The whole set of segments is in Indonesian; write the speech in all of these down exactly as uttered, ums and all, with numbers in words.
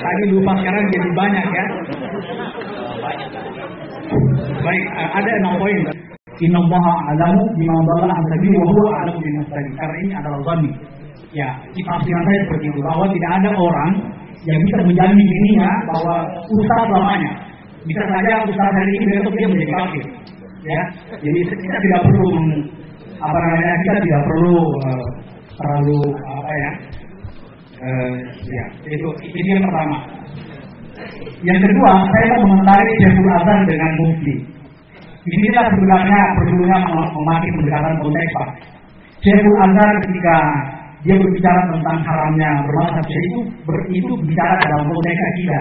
Tadi lupa, sekarang jadi banyak ya. Baik, ada enam poin. Innallaha a'lamu bima dhalla an sabili wa huwa a'lamu bin muhtadin. Karena ini adalah dhanni. Ya, tafsiran saya seperti itu, bahwa tidak ada orang yang bisa menjamin dirinya bahwa ustaz lamanya. Bisa saja ustaz hari ini besok dia menjadi kafir. Ya, jadi kita tidak perlu apa namanya, kita tidak perlu uh, terlalu apa ya, uh, ya itu ini yang pertama. Yang kedua, saya mau mengomentari Syekhul Azhar dengan Mufti. Inilah sebenarnya perlunya memakai pendekatan konteks, Pak. Syekhul Azhar ketika dia berbicara tentang haramnya bermazhab Syiah itu ber, itu bicara dalam konteks akidah.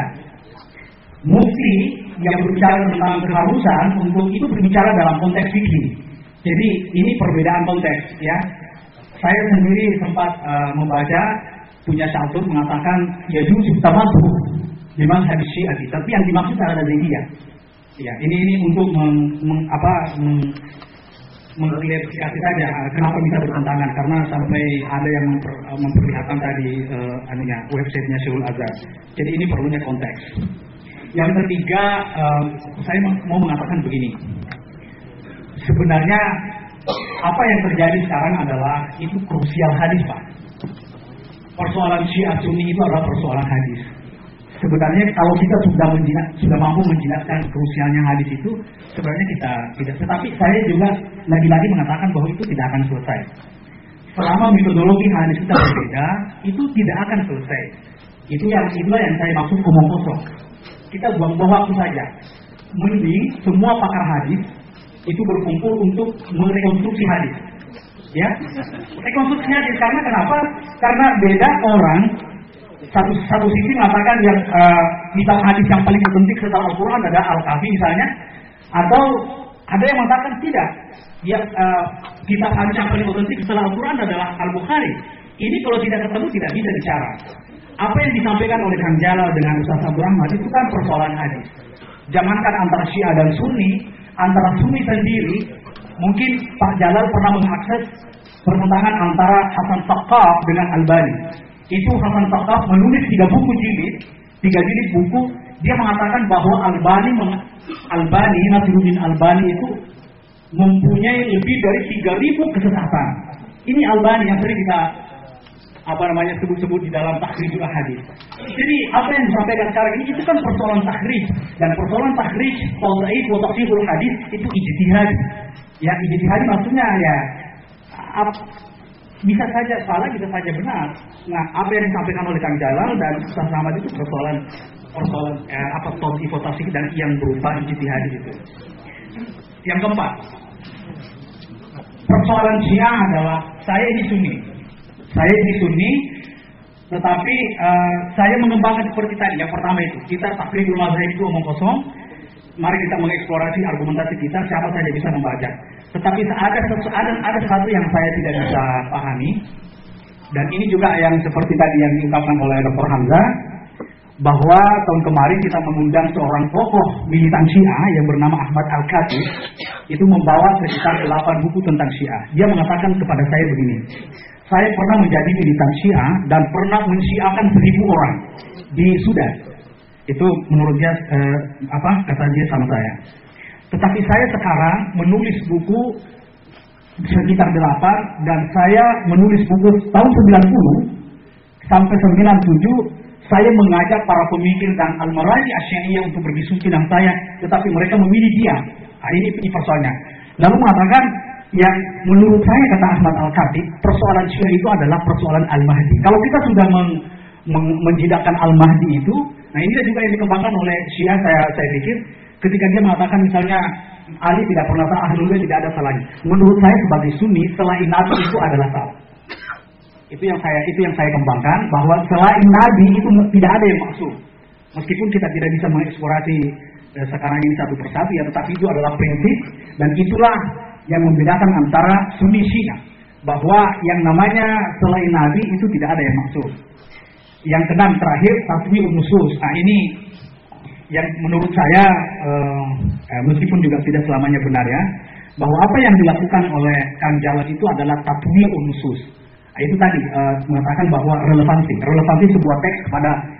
Mufti yang berbicara tentang keharusan untuk itu berbicara dalam konteks fikih. Jadi ini perbedaan konteks, ya. Saya sendiri sempat uh, membaca punya syatur mengatakan ya juz tamadhu memang hadis Syiah, tapi yang dimaksud adalah Zaidiyah. Ya, ini ini untuk meng, meng, apa meng, mengklarifikasi saja kenapa bisa bertentangan, karena sampai ada yang memper, memperlihatkan tadi uh, anunya websitenya Syekhul Azhar. Jadi ini perlunya konteks. Yang ketiga, uh, saya mau mengatakan begini. Sebenarnya apa yang terjadi sekarang adalah itu krusial hadis, Pak. Persoalan Syiah Sunni itu adalah persoalan hadis. Sebenarnya kalau kita sudah menjinak, sudah mampu menjelaskan krusialnya hadis itu, sebenarnya kita tidak. Tetapi saya juga lagi-lagi mengatakan bahwa itu tidak akan selesai. Selama metodologi hadis kita berbeda, itu tidak akan selesai. Itu yang itulah yang saya maksud omong kosong. Kita buang-buang waktu saja. Mending semua pakar hadis itu berkumpul untuk merekonstruksi hadis. Ya, rekonstruksi hadis, karena kenapa? Karena beda orang. Satu, satu sisi mengatakan yang uh, kitab hadis yang paling penting setelah Al-Quran adalah Al-Kafi misalnya, atau ada yang mengatakan tidak, ya, uh, kitab hadis yang paling penting setelah Al-Quran adalah Al-Bukhari. Ini kalau tidak ketemu tidak bisa bicara. Apa yang disampaikan oleh Kang Jalal dengan Ustaz Abdul Rahman itu kan persoalan hadis. Jangankan antara Syiah dan Sunni, antara Sunni sendiri, mungkin Pak Jalal pernah mengakses pertentangan antara Hasan Saqaf dengan Albani. Itu Hasan Saqaf menulis tiga buku jilid, tiga jilid buku, dia mengatakan bahwa Albani, Albani, Nasiruddin Albani itu mempunyai lebih dari tiga ribu kesesatan. Ini Albani yang sering kita apa namanya sebut-sebut di dalam Takhrijul Hadis. Jadi apa yang disampaikan sekarang ini itu kan persoalan takhrij, dan persoalan takhrij, tad'if wa tashihul hadis itu ijtihad. Ya, ijtihad maksudnya ya ap, bisa saja salah, bisa saja benar. Nah, apa yang disampaikan oleh Kang Jalal dan Ustaz Ahmad itu persoalan persoalan eh, apa tad'if wa tashih dan yang berupa ijtihad itu. Yang keempat, persoalan Syiah adalah saya ini Sunni. Saya ini Sunni, tetapi uh, saya mengembangkan seperti tadi. Yang pertama itu, kita taklidul mazhab itu omong kosong. Mari kita mengeksplorasi argumentasi kita, siapa saja bisa membaca. Tetapi ada ada ada satu yang saya tidak bisa pahami, dan ini juga yang seperti tadi yang diungkapkan oleh Doktor Hamzah, bahwa tahun kemarin kita mengundang seorang tokoh militan Syiah yang bernama Ahmad Al-Khatib, itu membawa sekitar delapan buku tentang Syiah. Dia mengatakan kepada saya begini, saya pernah menjadi militan Syiah dan pernah mensyiahkan seribu orang di Sudan. Itu menurut dia eh, apa kata dia sama saya. Tetapi saya sekarang menulis buku sekitar delapan, dan saya menulis buku tahun sembilan puluh sampai sembilan puluh tujuh. Saya mengajak para pemikir dan al-maraji asyaiyah untuk berdiskusi dengan saya, tetapi mereka memilih dia. Nah, ini, ini persoalannya. Lalu mengatakan, yang menurut saya, kata Ahmad Al-Khatib, persoalan Syiah itu adalah persoalan Al-Mahdi. Kalau kita sudah meng, meng, menjidakkan Al-Mahdi itu, nah ini juga yang dikembangkan oleh Syiah, saya, saya pikir, ketika dia mengatakan misalnya, Ali tidak pernah salah, Ahlul Bait tidak ada salahnya. Menurut saya sebagai Sunni, selain Nabi itu adalah salah. Itu yang saya itu yang saya kembangkan, bahwa selain Nabi itu tidak ada yang maksum. Meskipun kita tidak bisa mengeksplorasi eh, sekarang ini satu persatu ya, tetapi itu adalah prinsip, dan itulah yang membedakan antara Sunni Syiah, bahwa yang namanya selain Nabi itu tidak ada yang maksum. Yang keenam terakhir, tatwil nusus. Nah ini yang menurut saya eh, eh, meskipun juga tidak selamanya benar ya, bahwa apa yang dilakukan oleh Kang Jalal itu adalah tatwil nusus. Itu tadi uh, mengatakan bahwa relevansi, relevansi sebuah teks kepada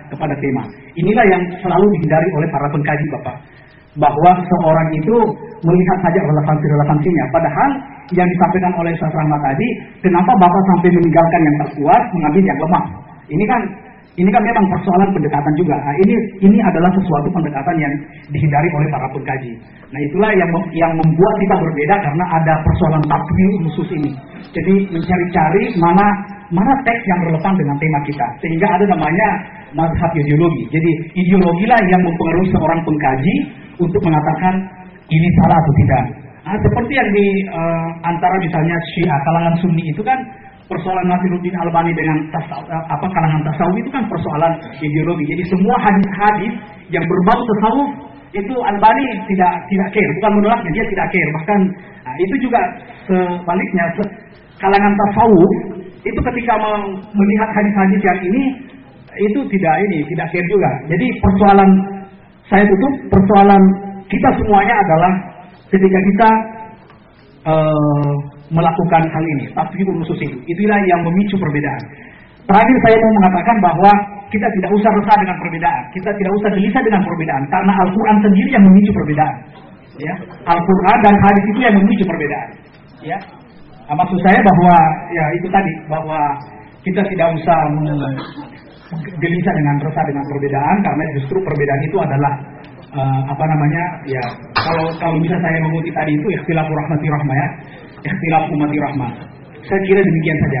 kepada tema. Inilah yang selalu dihindari oleh para pengkaji, Bapak. Bahwa seorang itu melihat saja relevansi-relevansinya. Padahal yang disampaikan oleh Ustaz Rahmat tadi, kenapa Bapak sampai meninggalkan yang terkuat, mengambil yang lemah? Ini kan ini kan memang persoalan pendekatan juga. Nah, ini ini adalah sesuatu pendekatan yang dihindari oleh para pengkaji. Nah, itulah yang yang membuat kita berbeda karena ada persoalan tafsir khusus ini. Jadi mencari-cari mana mana teks yang relevan dengan tema kita. Sehingga ada namanya mazhab ideologi. Jadi ideologilah yang mempengaruhi seorang pengkaji untuk mengatakan ini salah atau tidak. Nah, seperti yang di uh, antara misalnya Syiah kalangan Sunni itu kan persoalan Nasiruddin Albani dengan tasawuf, apa kalangan tasawuf itu kan persoalan ideologi. Jadi semua hadis-hadis yang berbau tasawuf itu Albani tidak tidak care, bukan menolaknya, dia tidak care. Bahkan nah, itu juga sebaliknya kalangan tasawuf itu ketika melihat hadis-hadis yang ini itu tidak ini tidak care juga. Jadi persoalan saya tutup persoalan kita semuanya adalah ketika kita uh, melakukan hal ini, tafsirul nusus itu, itulah yang memicu perbedaan. Terakhir saya mau mengatakan bahwa kita tidak usah resah dengan perbedaan, kita tidak usah gelisah dengan perbedaan, karena Al-Quran sendiri yang memicu perbedaan. Ya, Al-Quran dan hadis itu yang memicu perbedaan. Ya, nah, maksud saya bahwa ya itu tadi bahwa kita tidak usah gelisah dengan resah dengan perbedaan, karena justru perbedaan itu adalah uh, apa namanya ya kalau kalau bisa saya mengutip tadi itu ikhtilafu rahmati rahmah ya. Ikhtilaf umati rahmah. Saya kira demikian saja.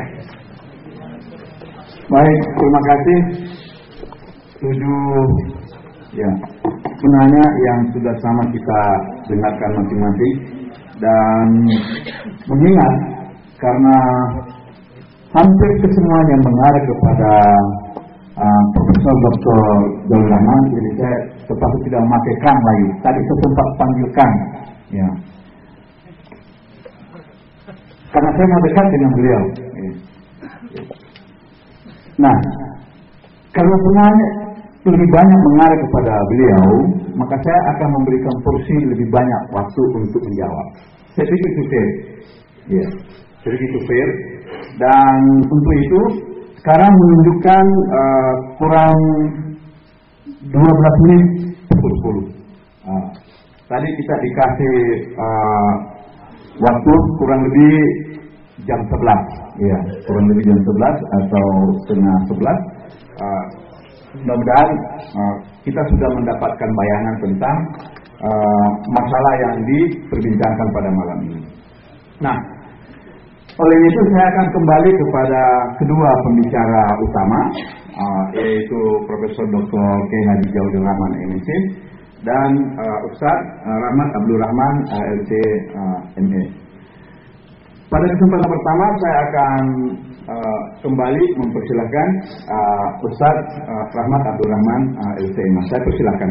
Baik, terima kasih. Tujuh ya, sebenarnya yang sudah sama kita dengarkan masing-masing dan mengingat karena hampir kesemuanya mengarah kepada uh, Profesor Doktor Jalil Rahman, jadi saya terpaksa tidak memakai Kang lagi. Tadi saya sempat panggil Kang, ya. Karena saya mau dekat dengan beliau. Nah, kalau semuanya lebih banyak mengarah kepada beliau, maka saya akan memberikan porsi lebih banyak waktu untuk menjawab. Saya pikir itu fair. Ya, saya pikir itu fair. Dan untuk itu, sekarang menunjukkan uh, kurang dua belas menit pukul sepuluh. Uh, tadi kita dikasih uh, waktu kurang lebih jam sebelas, ya, kurang lebih jam sebelas atau setengah sebelas. Uh, mudah-mudahan uh, kita sudah mendapatkan bayangan tentang uh, masalah yang diperbincangkan pada malam ini. Nah, oleh itu saya akan kembali kepada kedua pembicara utama, uh, yaitu Profesor Doktor Kiai Haji Jalil Rahman M C dan uh, Ustaz uh, Rahmat Abdul Rahman uh, L C uh, M A. Pada kesempatan pertama saya akan uh, kembali mempersilahkan uh, Ustaz uh, Rahmat Abdul Rahman uh, L C M A. Saya persilahkan.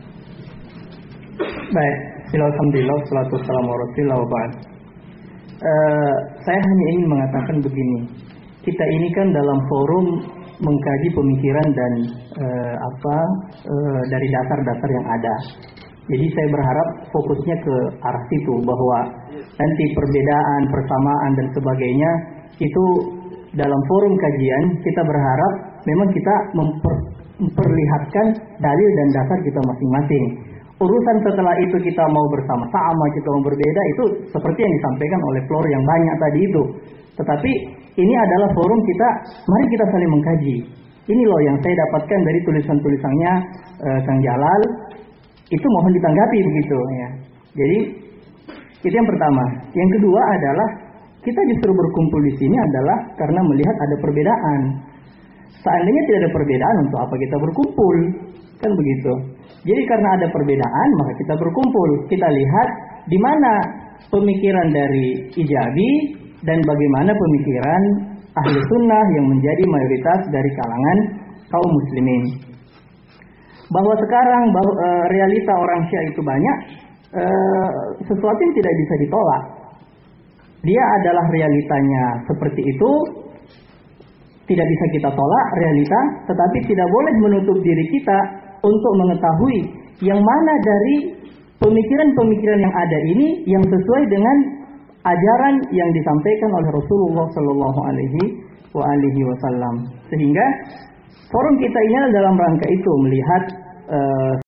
Baik, alhamdulillah, salatu wassalamu ala rasulillah wa ba'd. Uh, saya hanya ingin mengatakan begini, kita ini kan dalam forum mengkaji pemikiran dan uh, apa uh, dari dasar-dasar yang ada. Jadi saya berharap fokusnya ke arah situ, bahwa nanti perbedaan, persamaan dan sebagainya itu dalam forum kajian kita berharap memang kita memper, memperlihatkan dalil dan dasar kita masing-masing. Urusan setelah itu kita mau bersama-sama, kita mau berbeda, itu seperti yang disampaikan oleh Flor yang banyak tadi itu. Tetapi ini adalah forum kita, mari kita saling mengkaji. Ini loh yang saya dapatkan dari tulisan-tulisannya eh, Kang Jalal. Itu mohon ditanggapi begitu ya. Jadi itu yang pertama. Yang kedua adalah kita justru berkumpul di sini adalah karena melihat ada perbedaan. Seandainya tidak ada perbedaan, untuk apa kita berkumpul? Kan begitu. Jadi karena ada perbedaan, maka kita berkumpul. Kita lihat di mana pemikiran dari Ijabi dan bagaimana pemikiran Ahlu Sunnah yang menjadi mayoritas dari kalangan kaum muslimin. Bahwa sekarang bahwa, e, realita orang Syiah itu banyak, e, sesuatu yang tidak bisa ditolak. Dia adalah realitanya seperti itu, tidak bisa kita tolak realita, tetapi tidak boleh menutup diri kita untuk mengetahui yang mana dari pemikiran-pemikiran yang ada ini yang sesuai dengan ajaran yang disampaikan oleh Rasulullah Shallallahu Alaihi Wasallam. Sehingga Forum kita ini adalah dalam rangka itu melihat uh,